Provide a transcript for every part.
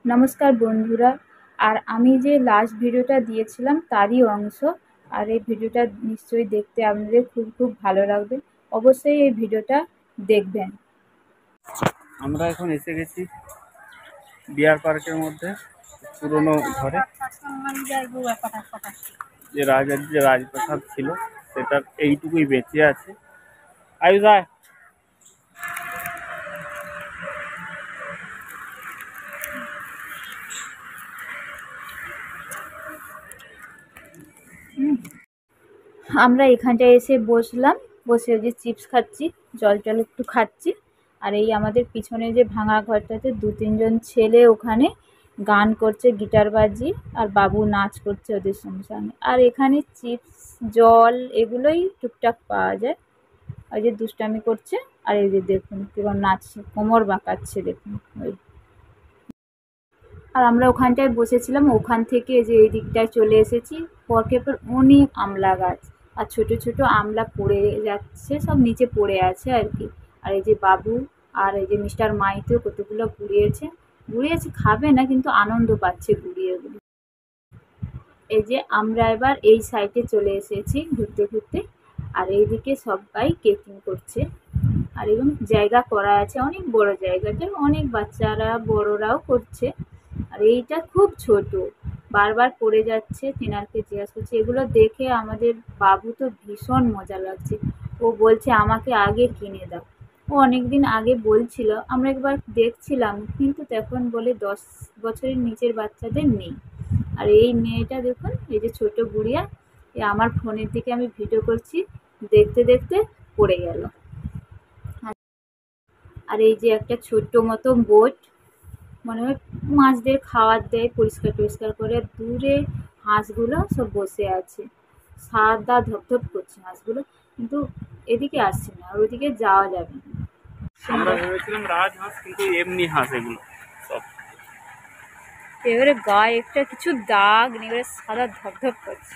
নমস্কার বন্ধুরা। আর আমি যে লাস্ট ভিডিওটা দিয়েছিলাম তারই অংশ। আর এই ভিডিওটা নিশ্চয়ই দেখতে আপনাদের খুব খুব ভালো লাগবে। অবশ্যই এই ভিডিওটা দেখবেন। আমরা এখন এসে গেছি ডিয়ার পার্কের মধ্যে পুরনো ঘরে। যে রাজার যে রাজপ্রাসাদ ছিল সেটার এইটুকুই বেঁচে আছে। আয়ুষায় আমরা এখানটায় এসে বসলাম, বসে ওই যে চিপস খাচ্ছি, জল টল একটু খাচ্ছি। আর এই আমাদের পিছনে যে ভাঙা ঘরটাতে 2-3 জন ছেলে ওখানে গান করছে, গিটার বাজি, আর বাবু নাচ করছে ওদের সঙ্গে সঙ্গে। আর এখানে চিপস, জল এগুলোই টুকটাক পাওয়া যায়। ওই যে দুষ্টামি করছে, আর এই যে দেখুন কিরকম নাচছে, কোমর বাঁকাচ্ছে দেখুন ওই। আর আমরা ওখানটায় বসেছিলাম, ওখান থেকে এই যে এই দিকটায় চলে এসেছি। পরপর অনেক আমলা গাছ, আর ছোট ছোট আমলা পড়ে যাচ্ছে, সব নিচে পড়ে আছে আর কি। আর এই যে বাবু আর এই যে মিস্টার মাইতো কতগুলো গুড়িয়েছে, গুড়িয়েছে খাবে না কিন্তু আনন্দ পাচ্ছে গুড়িয়ে গুড়িয়ে। এই যে আমরা এবার এই সাইডে চলে এসেছি ঘুরতে ঘুরতে। আর এইদিকে সবাই কেকিং করছে। আর এরকম জায়গা করা আছে, অনেক বড় জায়গাটা, অনেক বাচ্চারা বড়রাও করছে। আর এইটা খুব ছোট, বারবার পড়ে যাচ্ছে। তেনারকে জিজ্ঞাসা করছে, এগুলো দেখে আমাদের বাবু তো ভীষণ মজা লাগছে। ও বলছে আমাকে আগে কিনে দাও। ও অনেকদিন আগে বলছিল, আমরা একবার দেখছিলাম, কিন্তু তখন বলে 10 বছরের নিচের বাচ্চাদের নেই। আর এই মেয়েটা দেখুন, এই যে ছোট গুড়িয়া, আমার ফোনের দিকে আমি ভিডিও করছি, দেখতে দেখতে পড়ে গেল। আর এই যে একটা ছোট্ট মতো বোট, মনে হয় মাছদের খাবার দেয়, পরিষ্কার টরিষ্কার করে। দূরে হাঁসগুলো সব বসে আছে, সাদা ধপধপ করছে হাঁসগুলো, কিন্তু এদিকে আসছে না, আর ওদিকে যাওয়া যাবে না। আমরা ভেবেছিলাম রাজহাঁস, কিন্তু এমনি হাঁস এগুলো সব। এবারে গায়ে একটা কিছু দাগ নেই, এবারে সাদা ধপধপ করছে।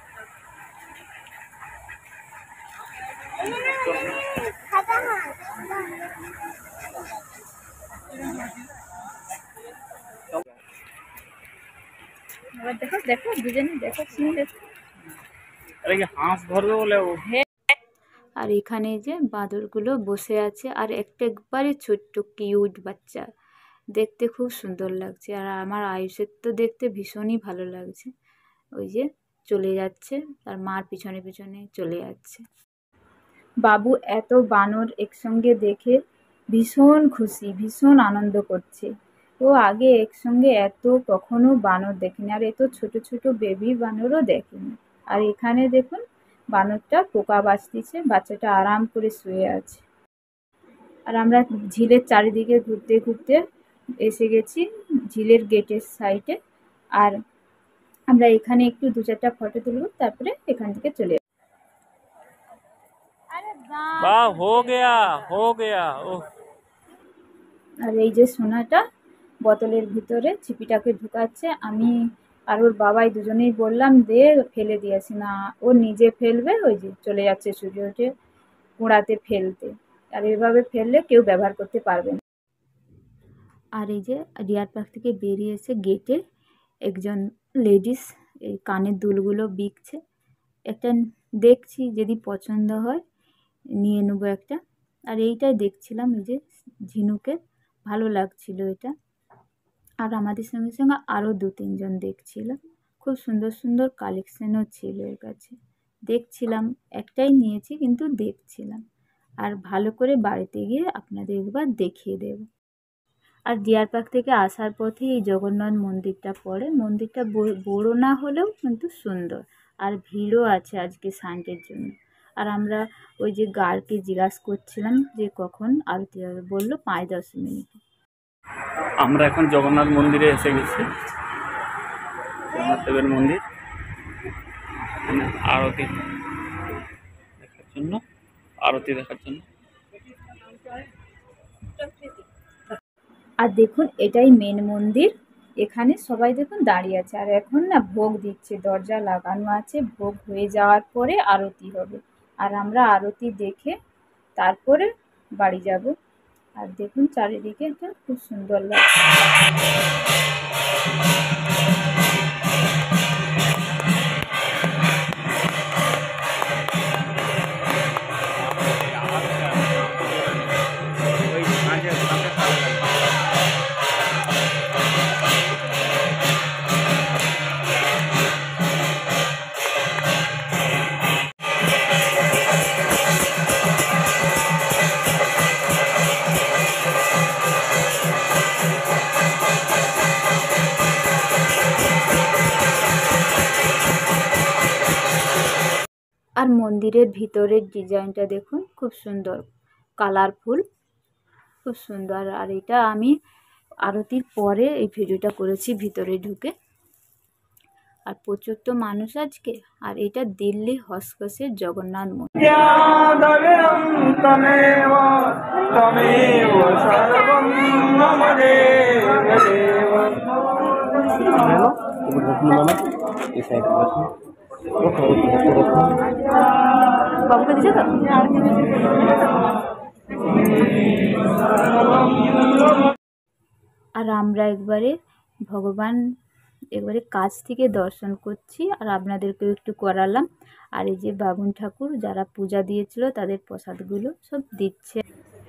এবার দেখো দেখো, দুজনে দেখো, শুনে দেখো। আরে কি হাঁস ধরবে বলে ও। আর এখানে যে বাঁদরগুলো বসে আছে, আর একটা একবারে ছোট্ট কিউট বাচ্চা, দেখতে খুব সুন্দর লাগছে। আর আমার আয়ুষের তো দেখতে ভীষণই ভালো লাগছে। ওই যে চলে যাচ্ছে, তার মার পিছনে পিছনে চলে যাচ্ছে। বাবু এত বানর একসঙ্গে দেখে ভীষণ খুশি, ভীষণ আনন্দ করছে। ও আগে একসঙ্গে এত কখনো বানর দেখেনি, আর এত ছোট ছোট বেবি বানরও দেখেনি। আর এখানে দেখুন বানরটা পোকা বাছতিছে, বাচ্চাটা আরাম করে শুয়ে আছে। আর আমরা ঝিলের চারিদিকে ঘুরতে ঘুরতে এসে গেছি ঝিলের গেটের সাইডে। আর আমরা এখানে একটু 2-4টা ফটো তুলবো, তারপরে এখান থেকে চলে যাবো। বাহ, হো গয়া হো গয়া ও। আর এই যে সোনাটা বোতলের ভিতরে ছিপিটাকে ঢুকাচ্ছে, আমি আর ওর বাবাই দুজনেই বললাম দে, ফেলে দিয়েছি না, ও নিজে ফেলবে। ওই যে চলে যাচ্ছে ছুটে উঠে কুড়াতে ফেলতে। আর এভাবে ফেললে কেউ ব্যবহার করতে পারবে না। আর এই যে ডিয়ার পার্ক থেকে বেরিয়ে এসে গেটে একজন লেডিস এই কানের দুলগুলো বিকছে। একটা দেখছি, যদি পছন্দ হয় নিয়ে নেবো একটা। আর এইটাই দেখছিলাম, এই যে ঝিনুকের, ভালো লাগছিল এটা। আর আমাদের সঙ্গে সঙ্গে আরও 2-3 জন দেখছিল, খুব সুন্দর সুন্দর কালেকশানও ছিল এর কাছে। দেখছিলাম, একটাই নিয়েছি কিন্তু দেখছিলাম। আর ভালো করে বাড়িতে গিয়ে আপনাদের একবার দেখিয়ে দেব। আর ডিয়ার পার্ক থেকে আসার পথে এই জগন্নাথ মন্দিরটা পড়ে। মন্দিরটা বড় না হলেও কিন্তু সুন্দর, আর ভিড়ও আছে আজকে সানডের জন্য। আর আমরা ওই যে গার্ডকে জিজ্ঞাসা করছিলাম যে কখন আরতি হবে, বললো 5-10 মিনিট। আমরা এখন জগন্নাথ মন্দিরে এসে গেছি, জগন্নাথ দেবের মন্দির। আরতি দেখার জন্য, আরতি দেখার জন্য। আর দেখুন এটাই মেন মন্দির, এখানে সবাই দেখুন দাঁড়িয়ে আছে। আর এখন না ভোগ দিচ্ছে, দরজা লাগানো আছে, ভোগ হয়ে যাওয়ার পরে আরতি হবে। আর আমরা আরতি দেখে তারপরে বাড়ি যাব। আর দেখুন চারিদিকে এটা খুব সুন্দর লাগছে। মন্দিরের ভিতরের ডিজাইনটা দেখুন, খুব সুন্দর, কালারফুল, খুব সুন্দর। আর এটা আমি আরতির পরে এই ভিডিওটা করেছি ভিতরে ঢুকে। আর প্রচুর তো মানুষ আজকে। আর এটা দিল্লি হসকসের জগন্নাথ মন্দির। বাবুকে দিছে তো? আর আমরা একবারে কাছ থেকে দর্শন করছি, আর আপনাদেরকেও একটু করালাম। আর এই যে বামুন ঠাকুর যারা পূজা দিয়েছিল তাদের প্রসাদগুলো সব দিচ্ছে।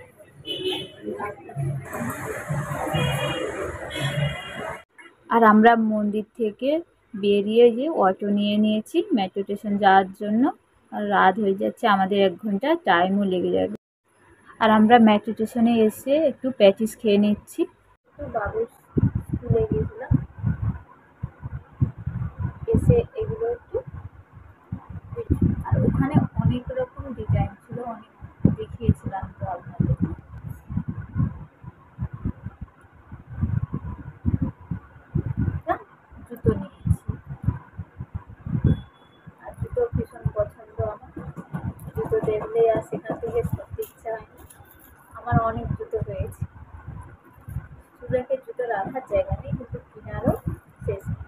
আর আমরা মন্দির থেকে বেরিয়ে যে অটো নিয়ে নিয়েছি মেট্রো স্টেশন যাওয়ার জন্য। আর রাত হয়ে যাচ্ছে, আমাদের 1 ঘন্টা টাইমও লেগে যাবে। আর আমরা মেট্রো স্টেশনে এসে একটু প্যাটিস খেয়ে নিচ্ছি। বাবুর স্কুলে গিয়েছিলাম, এসে এগুলো একটু, আর ওখানে অনেক রকম ডিজাইন ছিল, অনেক দেখিয়েছিলাম তো আপনাদের। জুতো নিয়েছি, আর জুতো ভীষণ পছন্দ আমার। জুতো দেখলে আর সেখান থেকে সত্যি ইচ্ছা হয় না। আমার অনেক জুতো হয়েছে, চুড়াকে জুতো রাখার জায়গা নেই, কিন্তু কিনারও শেষ নেই।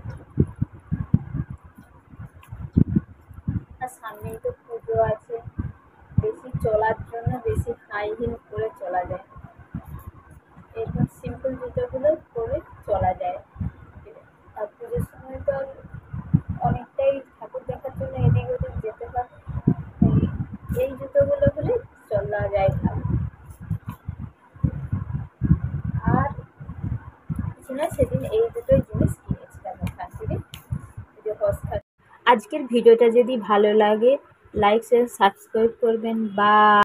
আর সামনেই তো পুজো আছে, বেশি চলার জন্য বেশি হাই হিল করে চলা যায়, এরকম সিম্পল জুতোগুলো পরে চলা যায়। আর পুজোর সময় তো অনেকটাই ঠাকুর দেখার জন্য এদিক ওদিক যেতে হয়, এই জুতোগুলো হলে চলা যায় ভালো। আর কিছু না, সেদিন এই দুটোই জিনিস কিনেছিলাম ওখান থেকে। আজকের ভিডিওটা যদি ভালো লাগে লাইক শেয়ার সাবস্ক্রাইব করবেন। বা